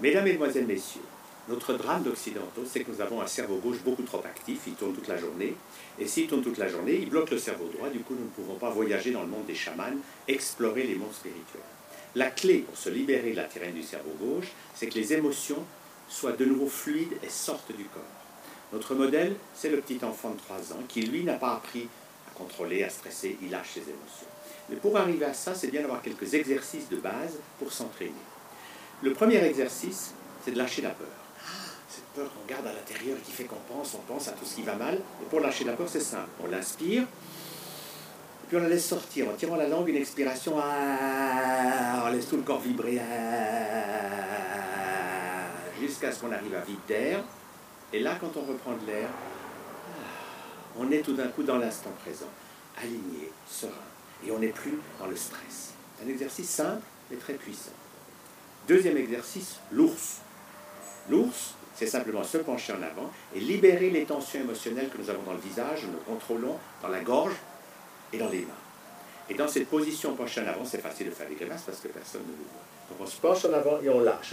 Mesdames, Mesdemoiselles, Messieurs, notre drame d'occidentaux, c'est que nous avons un cerveau gauche beaucoup trop actif, il tourne toute la journée, et s'il tourne toute la journée, il bloque le cerveau droit, du coup nous ne pouvons pas voyager dans le monde des chamans, explorer les mondes spirituels. La clé pour se libérer de la tyrannie du cerveau gauche, c'est que les émotions soient de nouveau fluides et sortent du corps. Notre modèle, c'est le petit enfant de 3 ans qui, lui, n'a pas appris à contrôler, à stresser, il lâche ses émotions. Mais pour arriver à ça, c'est bien d'avoir quelques exercices de base pour s'entraîner. Le premier exercice, c'est de lâcher la peur. Cette peur qu'on garde à l'intérieur qui fait qu'on pense à tout ce qui va mal. Et pour lâcher la peur, c'est simple. On l'inspire, et puis on la laisse sortir. En tirant la langue, une expiration, on laisse tout le corps vibrer, jusqu'à ce qu'on arrive à vide d'air. Et là, quand on reprend de l'air, on est tout d'un coup dans l'instant présent, aligné, serein. Et on n'est plus dans le stress. C'est un exercice simple, mais très puissant. Deuxième exercice, l'ours. L'ours, c'est simplement se pencher en avant et libérer les tensions émotionnelles que nous avons dans le visage, nous contrôlons dans la gorge et dans les mains. Et dans cette position penchée en avant, c'est facile de faire des grimaces parce que personne ne nous voit. Donc on se penche en avant et on lâche.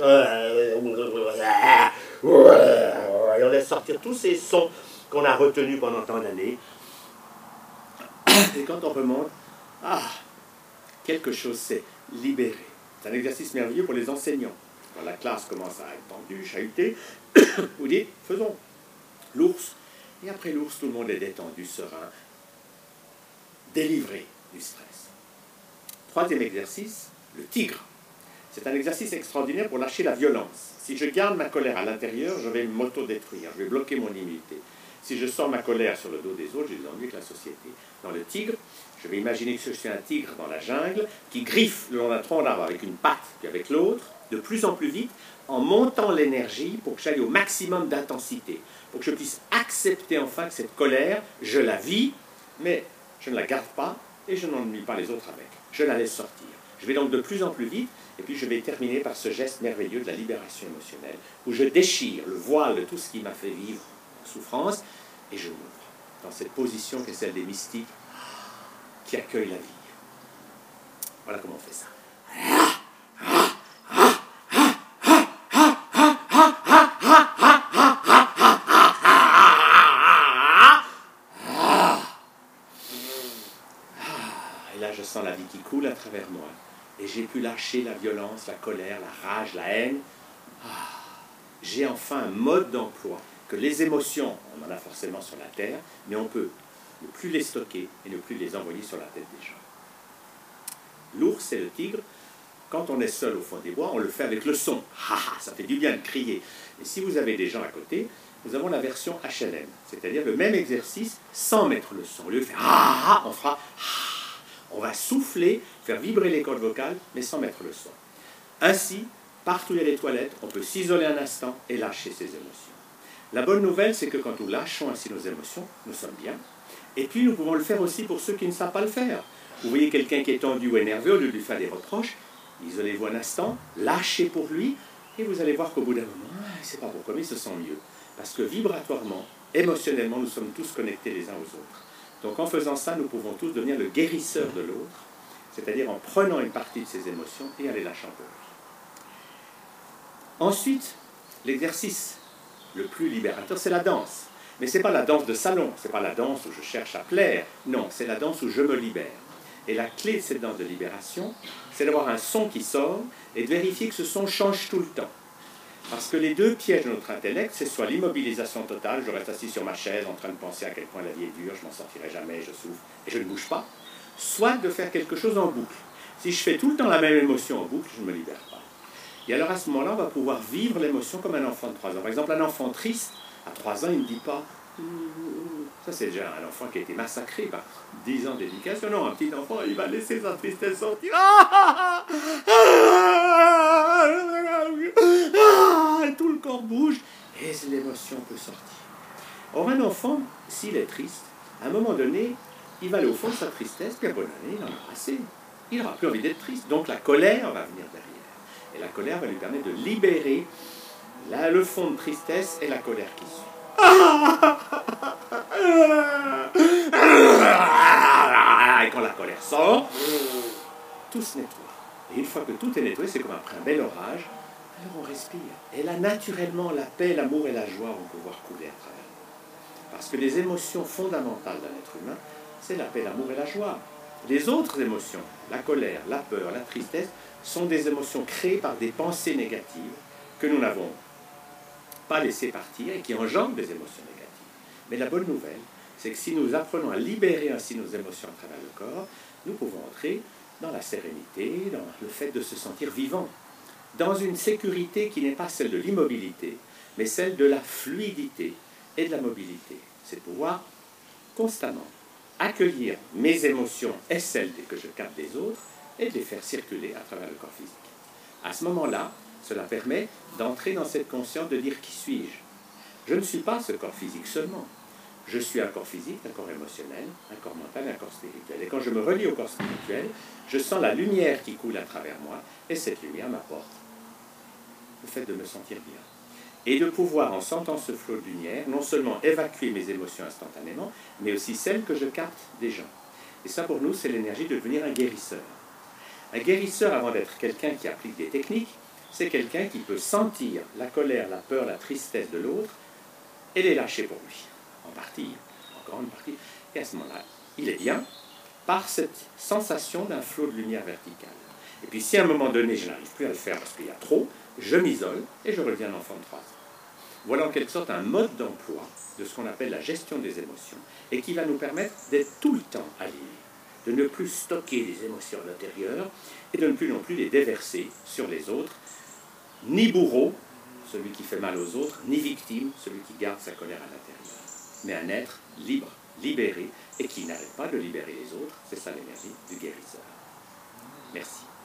Et on laisse sortir tous ces sons qu'on a retenus pendant tant d'années. Et quand on remonte, quelque chose s'est libéré. C'est un exercice merveilleux pour les enseignants. Quand la classe commence à être tendue, chahutée, vous dites, faisons l'ours. Et après l'ours, tout le monde est détendu, serein, délivré du stress. Troisième exercice, le tigre. C'est un exercice extraordinaire pour lâcher la violence. Si je garde ma colère à l'intérieur, je vais m'auto-détruire, je vais bloquer mon immunité. Si je sors ma colère sur le dos des autres, j'ai des ennuis avec la société. Dans le tigre, je vais imaginer que je suis un tigre dans la jungle qui griffe le long d'un tronc d'arbre avec une patte puis avec l'autre, de plus en plus vite, en montant l'énergie pour que j'aille au maximum d'intensité, pour que je puisse accepter enfin que cette colère, je la vis, mais je ne la garde pas et je n'ennuie pas les autres avec. Je la laisse sortir. Je vais donc de plus en plus vite et puis je vais terminer par ce geste merveilleux de la libération émotionnelle, où je déchire le voile de tout ce qui m'a fait vivre souffrance, et je m'ouvre dans cette position qui est celle des mystiques qui accueillent la vie. Voilà comment on fait ça. Et là, je sens la vie qui coule à travers moi. Et j'ai pu lâcher la violence, la colère, la rage, la haine. J'ai enfin un mode d'emploi que les émotions, on en a forcément sur la terre, mais on peut ne plus les stocker et ne plus les envoyer sur la tête des gens. L'ours et le tigre, quand on est seul au fond des bois, on le fait avec le son. Ça fait du bien de crier. Et si vous avez des gens à côté, nous avons la version HLM, c'est-à-dire le même exercice sans mettre le son. Au lieu de faire on fera on va souffler, faire vibrer les cordes vocales, mais sans mettre le son. Ainsi, partout où il y a des toilettes, on peut s'isoler un instant et lâcher ses émotions. La bonne nouvelle, c'est que quand nous lâchons ainsi nos émotions, nous sommes bien. Et puis, nous pouvons le faire aussi pour ceux qui ne savent pas le faire. Vous voyez quelqu'un qui est tendu ou énervé, au lieu de lui faire des reproches, isolez-vous un instant, lâchez pour lui, et vous allez voir qu'au bout d'un moment, il ne sait pas pourquoi, mais il se sent mieux. Parce que vibratoirement, émotionnellement, nous sommes tous connectés les uns aux autres. Donc en faisant ça, nous pouvons tous devenir le guérisseur de l'autre, c'est-à-dire en prenant une partie de ses émotions et en les lâchant pour lui. Ensuite, l'exercice le plus libérateur, c'est la danse. Mais ce n'est pas la danse de salon, ce n'est pas la danse où je cherche à plaire, non, c'est la danse où je me libère. Et la clé de cette danse de libération, c'est d'avoir un son qui sort et de vérifier que ce son change tout le temps. Parce que les deux pièges de notre intellect, c'est soit l'immobilisation totale, je reste assis sur ma chaise en train de penser à quel point la vie est dure, je m'en sortirai jamais, je souffre et je ne bouge pas, soit de faire quelque chose en boucle. Si je fais tout le temps la même émotion en boucle, je ne me libère pas. Et alors à ce moment-là, on va pouvoir vivre l'émotion comme un enfant de 3 ans. Par exemple, un enfant triste, à 3 ans, il ne dit pas « Ça, c'est déjà un enfant qui a été massacré par 10 ans d'éducation. Non, un petit enfant, il va laisser sa tristesse sortir. Tout le corps bouge et l'émotion peut sortir. Or, un enfant, s'il est triste, à un moment donné, il va aller au fond de sa tristesse, puis à bonne année, il en a assez. Il n'aura plus envie d'être triste. Donc la colère va venir derrière. Et la colère va lui permettre de libérer le fond de tristesse et la colère qui suit. Et quand la colère sort, tout se nettoie. Et une fois que tout est nettoyé, c'est comme après un bel orage, Alors on respire. Et là, naturellement, la paix, l'amour et la joie vont pouvoir couler à travers nous. Parce que les émotions fondamentales d'un être humain, c'est la paix, l'amour et la joie. Les autres émotions, la colère, la peur, la tristesse, sont des émotions créées par des pensées négatives que nous n'avons pas laissées partir et qui engendrent des émotions négatives. Mais la bonne nouvelle, c'est que si nous apprenons à libérer ainsi nos émotions à travers le corps, nous pouvons entrer dans la sérénité, dans le fait de se sentir vivant, dans une sécurité qui n'est pas celle de l'immobilité, mais celle de la fluidité et de la mobilité. C'est de pouvoir constamment accueillir mes émotions et celles que je capte des autres et de les faire circuler à travers le corps physique. À ce moment-là, cela permet d'entrer dans cette conscience de dire qui suis-je. Je ne suis pas ce corps physique seulement. Je suis un corps physique, un corps émotionnel, un corps mental et un corps spirituel. Et quand je me relie au corps spirituel, je sens la lumière qui coule à travers moi et cette lumière m'apporte le fait de me sentir bien. Et de pouvoir, en sentant ce flot de lumière, non seulement évacuer mes émotions instantanément, mais aussi celles que je capte des gens. Et ça, pour nous, c'est l'énergie de devenir un guérisseur. Un guérisseur, avant d'être quelqu'un qui applique des techniques, c'est quelqu'un qui peut sentir la colère, la peur, la tristesse de l'autre et les lâcher pour lui, en partie, en grande partie. Et à ce moment-là, il est bien par cette sensation d'un flot de lumière verticale. Et puis si à un moment donné, je n'arrive plus à le faire parce qu'il y a trop, je m'isole et je reviens un enfant de 3 ans. Voilà en quelque sorte un mode d'emploi de ce qu'on appelle la gestion des émotions et qui va nous permettre d'être tout le temps alignés, de ne plus stocker les émotions à l'intérieur et de ne plus non plus les déverser sur les autres, ni bourreau, celui qui fait mal aux autres, ni victime, celui qui garde sa colère à l'intérieur, mais un être libre, libéré et qui n'arrête pas de libérer les autres. C'est ça l'énergie du guérisseur. Merci.